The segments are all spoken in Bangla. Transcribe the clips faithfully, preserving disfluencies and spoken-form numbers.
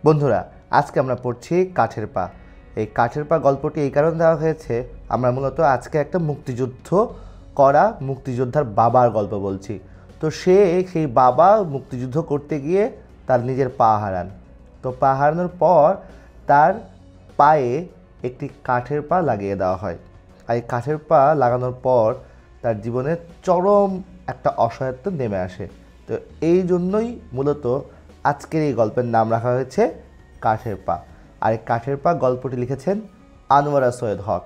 বন্ধুরা আজকে আমরা পড়ছি কাঠের পা। এই কাঠের পা গল্পটি এই কারণে দেওয়া হয়েছে, আমরা মূলত আজকে একটা মুক্তিযুদ্ধ করা মুক্তিযোদ্ধার বাবার গল্প বলছি। তো সে সেই বাবা মুক্তিযুদ্ধ করতে গিয়ে তার নিজের পা হারান। তো পা হারানোর পর তার পায়ে একটি কাঠের পা লাগিয়ে দেওয়া হয়। আর এই কাঠের পা লাগানোর পর তার জীবনে চরম একটা অসহায়ত্ব নেমে আসে। তো এই জন্যই মূলত আজকের এই গল্পের নাম রাখা হয়েছে কাঠের পা। আর এই কাঠের পা গল্পটি লিখেছেন আনোয়ারা সৈয়দ হক।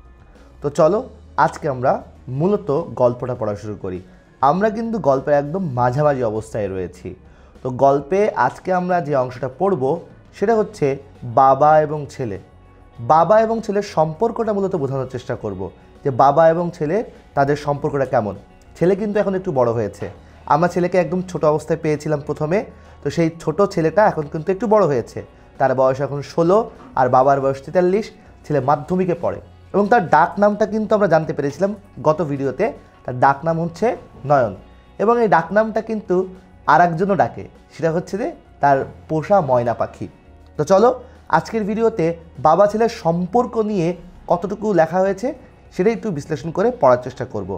তো চলো আজকে আমরা মূলত গল্পটা পড়া শুরু করি। আমরা কিন্তু গল্পের একদম মাঝামাঝি অবস্থায় রয়েছি। তো গল্পে আজকে আমরা যে অংশটা পড়ব সেটা হচ্ছে বাবা এবং ছেলে। বাবা এবং ছেলের সম্পর্কটা মূলত বোঝানোর চেষ্টা করব, যে বাবা এবং ছেলে তাদের সম্পর্কটা কেমন। ছেলে কিন্তু এখন একটু বড় হয়েছে। আমরা ছেলেকে একদম ছোট অবস্থায় পেয়েছিলাম প্রথমে, তো সেই ছোট ছেলেটা এখন কিন্তু একটু বড় হয়েছে। তার বয়স এখন ষোলো আর বাবার বয়স তেতাল্লিশ। ছেলে মাধ্যমিকে পড়ে এবং তার ডাক নামটা কিন্তু আমরা জানতে পেরেছিলাম গত ভিডিওতে। তার ডাক নাম হচ্ছে নয়ন এবং এই ডাক নামটা কিন্তু আর একজনও ডাকে, সেটা হচ্ছে যে তার পোষা ময়না পাখি। তো চলো আজকের ভিডিওতে বাবা ছেলের সম্পর্ক নিয়ে কতটুকু লেখা হয়েছে সেটাই একটু বিশ্লেষণ করে পড়ার চেষ্টা করব।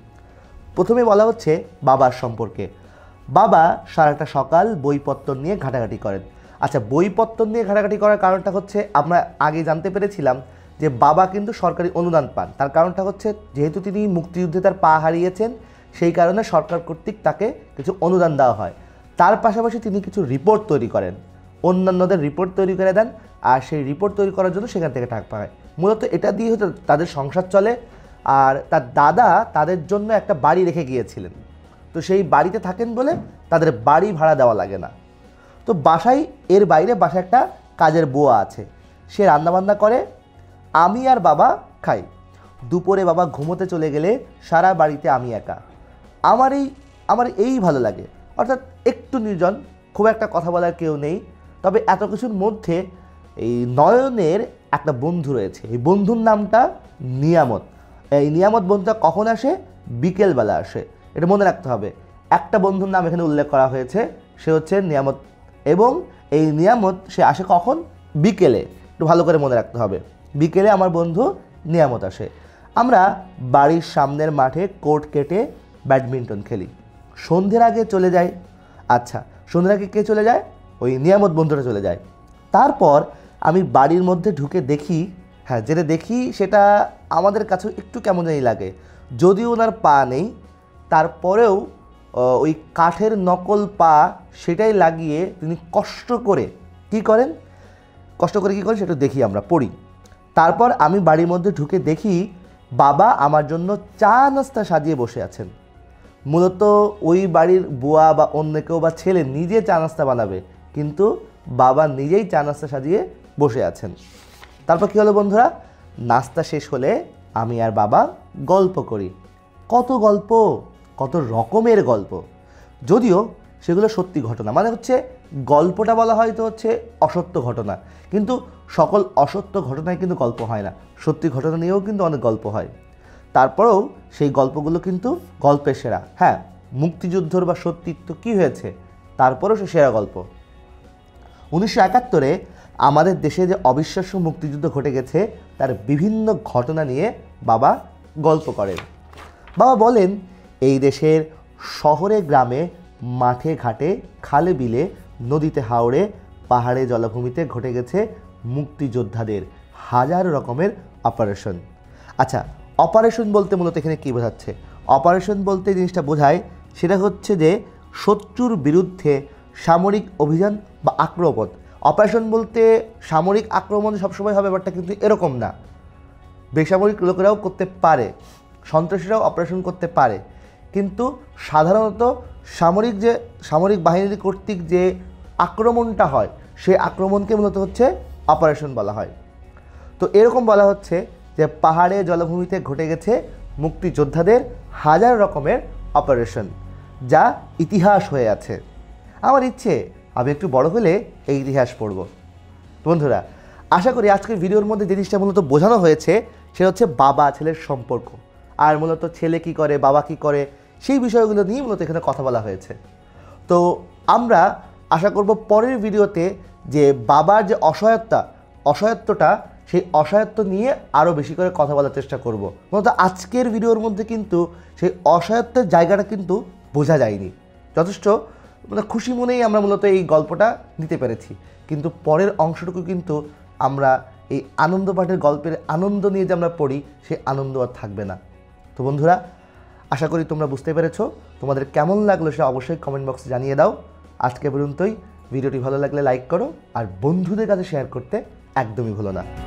প্রথমে বলা হচ্ছে বাবার সম্পর্কে। বাবা সারাটা সকাল বইপত্র নিয়ে ঘাটাঘাটি করেন। আচ্ছা, বইপত্র নিয়ে ঘাটাঘাটি করার কারণটা হচ্ছে আমরা আগে জানতে পেরেছিলাম যে বাবা কিন্তু সরকারি অনুদান পান। তার কারণটা হচ্ছে যেহেতু তিনি মুক্তিযুদ্ধে তার পা হারিয়েছেন, সেই কারণে সরকার কর্তৃক তাকে কিছু অনুদান দেওয়া হয়। তার পাশাপাশি তিনি কিছু রিপোর্ট তৈরি করেন, অন্যান্যদের রিপোর্ট তৈরি করে দেন, আর সেই রিপোর্ট তৈরি করার জন্য সেখান থেকে টাকা পায়। মূলত এটা দিয়ে হয়তো তাদের সংসার চলে। আর তার দাদা তাদের জন্য একটা বাড়ি রেখে গিয়েছিলেন, তো সেই বাড়িতে থাকেন বলে তাদের বাড়ি ভাড়া দেওয়া লাগে না। তো বাসায় এর বাইরে বাসায় একটা কাজের বুয়া আছে, সে রান্নাবান্না করে, আমি আর বাবা খাই। দুপুরে বাবা ঘুমোতে চলে গেলে সারা বাড়িতে আমি একা। আমার এই আমার এই ভালো লাগে, অর্থাৎ একটু নির্জন, খুব একটা কথা বলার কেউ নেই। তবে এত কিছুর মধ্যে এই নয়নের একটা বন্ধু রয়েছে, এই বন্ধুর নামটা নিয়ামত। এই নিয়ামত বন্ধুটা কখন আসে? বিকেলবেলা আসে। এটা মনে রাখতে হবে। একটা বন্ধুর নাম এখানে উল্লেখ করা হয়েছে, সে হচ্ছে নিয়ামত, এবং এই নিয়ামত সে আসে কখন? বিকেলে। একটু ভালো করে মনে রাখতে হবে, বিকেলে আমার বন্ধু নিয়ামত আসে। আমরা বাড়ির সামনের মাঠে কোর্ট কেটে ব্যাডমিন্টন খেলি। সন্ধ্যের আগে চলে যাই। আচ্ছা, সন্ধ্যের আগে কে চলে যায়? ওই নিয়ামত বন্ধুটা চলে যায়। তারপর আমি বাড়ির মধ্যে ঢুকে দেখি, হ্যাঁ যেটা দেখি সেটা আমাদের কাছেও একটু কেমন জানি লাগে। যদিও ওনার পা নেই, তারপরেও ওই কাঠের নকল পা সেটাই লাগিয়ে তিনি কষ্ট করে কি করেন কষ্ট করে কি করেন সেটা দেখি, আমরা পড়ি। তারপর আমি বাড়ির মধ্যে ঢুকে দেখি বাবা আমার জন্য চা নাস্তা সাজিয়ে বসে আছেন। মূলত ওই বাড়ির বুয়া বা অন্য কেউ বা ছেলে নিজে চা নাস্তা বানাবে, কিন্তু বাবা নিজেই চা নাস্তা সাজিয়ে বসে আছেন। তারপর কী হলো বন্ধুরা? নাস্তা শেষ হলে আমি আর বাবা গল্প করি। কত গল্প, কত রকমের গল্প, যদিও সেগুলো সত্যি ঘটনা। মানে হচ্ছে গল্পটা বলা হয়তো হচ্ছে অসত্য ঘটনা, কিন্তু সকল অসত্য ঘটনায় কিন্তু গল্প হয় না। সত্যি ঘটনা নিয়েও কিন্তু অনেক গল্প হয়। তারপরেও সেই গল্পগুলো কিন্তু গল্পের সেরা। হ্যাঁ, মুক্তিযুদ্ধর বা সত্যিত্ব কী হয়েছে, তারপরেও সে সেরা গল্প। উনিশশো একাত্তরে আমাদের দেশে যে অবিশ্বাস্য মুক্তিযুদ্ধ ঘটে গেছে তার বিভিন্ন ঘটনা নিয়ে বাবা গল্প করেন। বাবা বলেন, এই দেশের শহরে গ্রামে মাঠে ঘাটে খালে বিলে নদীতে হাওড়ে পাহাড়ে জলাভূমিতে ঘটে গেছে মুক্তিযোদ্ধাদের হাজার রকমের অপারেশন। আচ্ছা, অপারেশন বলতে মূলত এখানে কী বোঝাচ্ছে? অপারেশন বলতে জিনিসটা বোঝায় সেটা হচ্ছে যে শত্রুর বিরুদ্ধে সামরিক অভিযান বা আক্রমণ। অপারেশন বলতে সামরিক আক্রমণ সবসময় হবে ব্যাপারটা কিন্তু এরকম না। বেসামরিক লোকেরাও করতে পারে, সন্ত্রাসীরাও অপারেশন করতে পারে, কিন্তু সাধারণত সামরিক যে সামরিক বাহিনী কর্তৃক যে আক্রমণটা হয় সেই আক্রমণকে মূলত হচ্ছে অপারেশন বলা হয়। তো এরকম বলা হচ্ছে যে পাহাড়ে জলাভূমিতে ঘটে গেছে মুক্তিযোদ্ধাদের হাজার রকমের অপারেশন, যা ইতিহাস হয়ে আছে। আমার ইচ্ছে আমি একটু বড় হলে এই ইতিহাস পড়ব। বন্ধুরা, আশা করি আজকের ভিডিওর মধ্যে জিনিসটা মূলত বোঝানো হয়েছে সেটা হচ্ছে বাবা ছেলের সম্পর্ক, আর মূলত ছেলে কি করে বাবা কি করে সেই বিষয়গুলো নিয়ে মূলত এখানে কথা বলা হয়েছে। তো আমরা আশা করব পরের ভিডিওতে যে বাবার যে অসহায়তা অসহায়ত্বটা সেই অসহায়ত্ব নিয়ে আরও বেশি করে কথা বলার চেষ্টা করব। মূলত আজকের ভিডিওর মধ্যে কিন্তু সেই অসহায়ত্বের জায়গাটা কিন্তু বোঝা যায়নি, যথেষ্ট মানে খুশি মনেই আমরা মূলত এই গল্পটা নিতে পেরেছি, কিন্তু পরের অংশটুকু কিন্তু আমরা এই আনন্দ পাঠের গল্পের আনন্দ নিয়ে যে আমরা পড়ি সেই আনন্দ আর থাকবে না। তো বন্ধুরা, আশা করি তোমরা বুঝতে পেরেছো। তোমাদের কেমন লাগলো সেটা অবশ্যই কমেন্ট বক্সে জানিয়ে দাও। আজকে পর্যন্তই। ভিডিওটি ভালো লাগলে লাইক করো আর বন্ধুদের কাছে শেয়ার করতে একদমই ভুলো না।